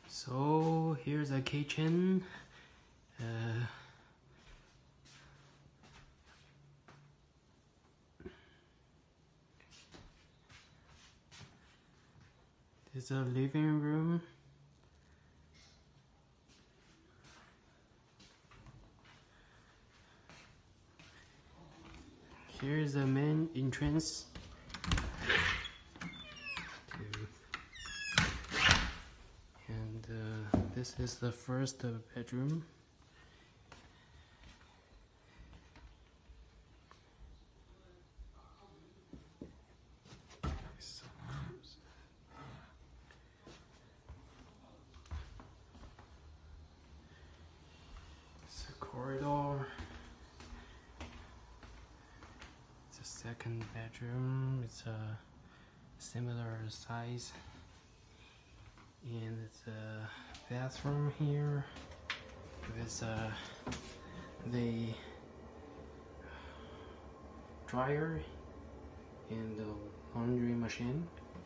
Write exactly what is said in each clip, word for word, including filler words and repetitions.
So here's a kitchen. Uh, this is a living room. Here's the main entrance. And uh, this is the first bedroom. It's a corridor. It's a second bedroom. It's a similar size. And it's a bathroom here with uh, the dryer and the laundry machine.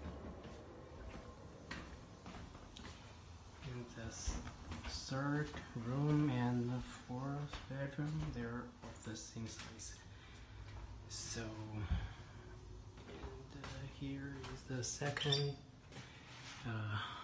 And the third room and the fourth bedroom, they're of the same size. So, and uh, here is the second uh,